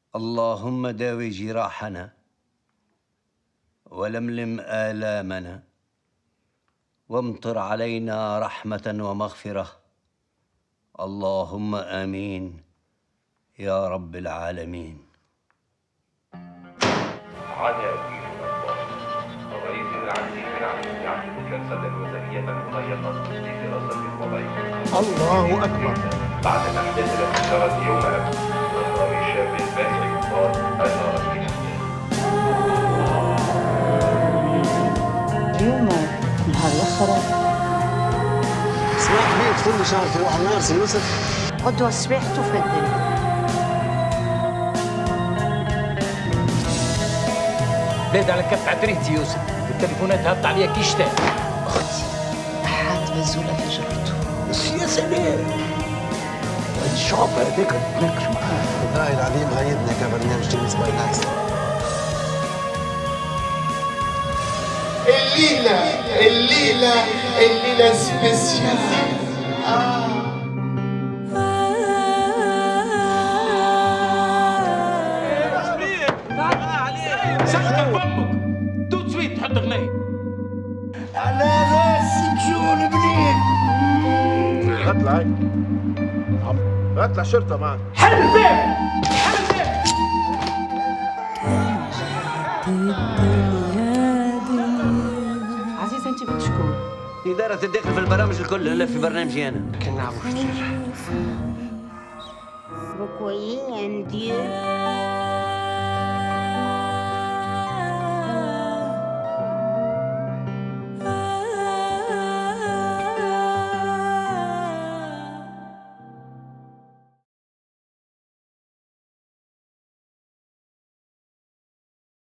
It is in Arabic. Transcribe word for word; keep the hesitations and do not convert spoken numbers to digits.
اللهم داوي جراحنا ولملم آلامنا وامطر علينا رحمة ومغفرة. اللهم آمين يا رب العالمين. عدا دين الله الرئيس العزيز بن عبد يعقد كنسة وزكية مضيقة لدراسة الوضعية. الله أكبر. بعد الأحداث التي جرت يوم أمس وإخراج الشاب البالغ يقال أثارت من اليوم نهار الأخر صباح كبير تفل شهر في واحد مارس يوسف. غدوة صباح تفضل. بلاد على كف عتريتي يوسف، التليفونات هبط عليا كي شتاء. أختي أحد مزولة في جرته. بس يا سلام الشعب هذاك تناقش معاه. والله العظيم هايدنا كبرنامج تونس باي نايس. الليلة الليلة الليلة سبيسيال. آه. سخن فمك توت سويت تحط غنية على راسك شغل بنين. اطلع هاي اطلع شرطة معك. حل الباب حل الباب. عزيزة أنت بنت شكون؟ إدارة الداخل في البرامج الكل، لا في برنامجي أنا. كان نعرف كثير. Vous voyez un dieu